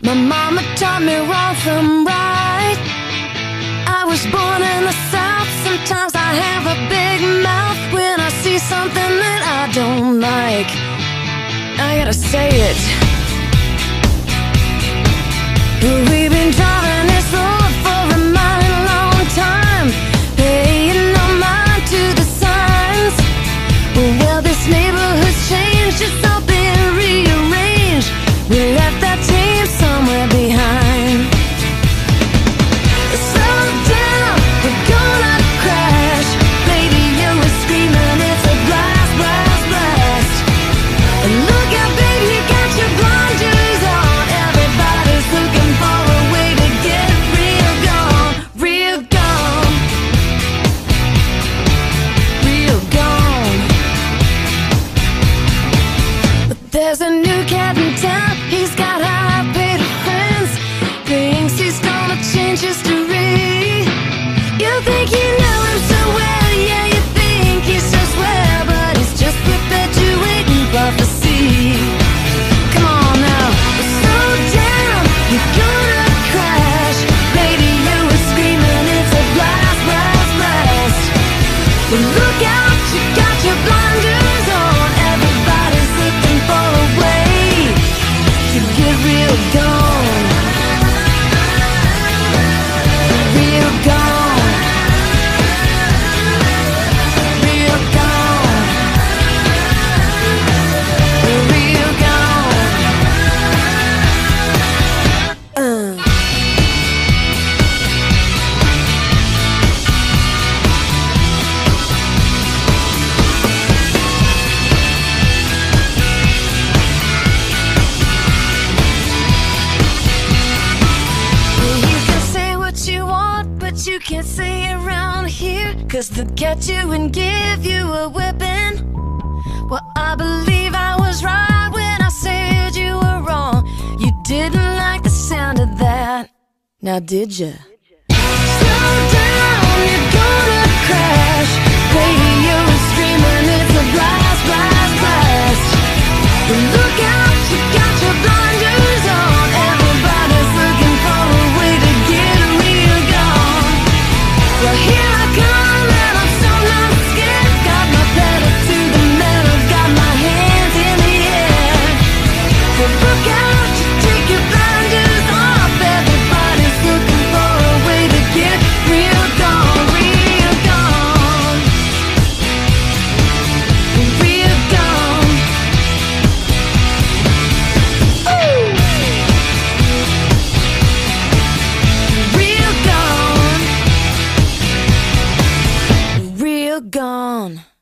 My mama taught me wrong from right. I was born in the South. Sometimes I have a big mouth when I see something that I don't like. I gotta say it. We've been driving this road for a mighty long time, paying no mind to the signs. Well, this neighborhood's changed, it's all been rearranged. We left that team somewhere behind. Slow down, we're gonna crash. Radio is screaming, it's a blast, blast, blast. And look out, baby, you got your blinders on. Everybody's looking for a way to get real gone, real gone, real gone. But there's a new cat in town, he's got high-paid friends. Thinks he's gonna change history. You think you know him so well, yeah, you think he's so swell, but he's just perpetuating prophecy. Come on now, slow down, you're gonna crash. Radio is screaming, it's a blast, blast, blast. Well, look out, you got your blinders on. Everybody's looking for a way to get real gone, real gone, real gone, real gone. You can say what you want, but you can't say it around here, 'cause they'll get you and give you a whipping. Well, I believe I was right when I said you were wrong. You didn't like the sound of that, now did ya? Slow down, you're gonna crash. Radio is screaming, it's a blast, blast, blast. But look out, you got your blinders on. Everybody's looking for a way to get real gone. Well, here I come, and I'm so not scared. Got my pedal to the metal, got my hands in the air. Well, look out, you take your blinders off. Everybody's looking for a way to get real gone, real gone, real gone. Ooh. Real gone, real gone.